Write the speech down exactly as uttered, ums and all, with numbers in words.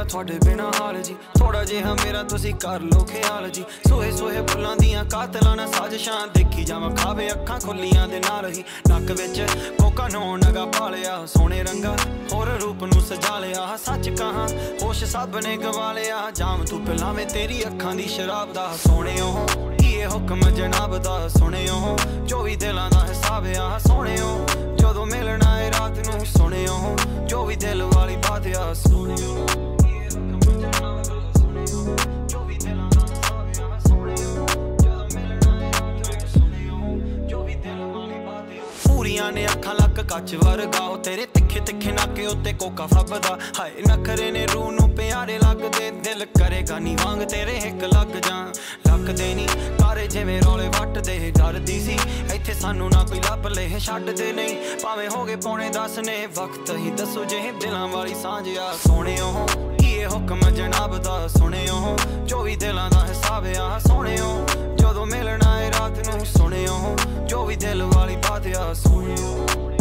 थोड़े बिना हाल जी थोड़ा जिहा मेरा तुसी कर लो ख्याल जी सोहे सोहे फुल्लां दियां कातलाना साजिशां देखी जावां खावे अखां खुल्लियां दे नाल ही नक विच कोका नो नगा पालिया सोने रंगा होर रूप नू सजा लिया सच कहां होश सब ने गवा लिया जाम तू पिलावे तेरी अखां दी शराब दा सोने ये हुक्म जनाब दा सुने जो भी दिलां दा हिसाब आ सोने जदों मिलना है रात नू सुने जो भी दिल वाली बात आ सुने पूरियां ने अखां लक कच वर्गा तेरे तिखे तिखे नाके उत्ते कोका फबदा हाय नखरे ने रूह नू प्यारे लगदे दिल करेगा नी वांग तेरे हिक लग जा लगदे नी कारे जिवें रौले वटदे डरदी सी इत्थे सानू ना कोई लभ ले छड्डदे नहीं भावें हो गए पौने दस ने वक्त ही दसो जे दिलां वाली सांझ आ सोने ये हुक्म जनाब दा सुने जो भी दिलां दा हिसाब आ सोने जदों मिलना है रात नू सुने जो भी दिल वाली बात आ सुने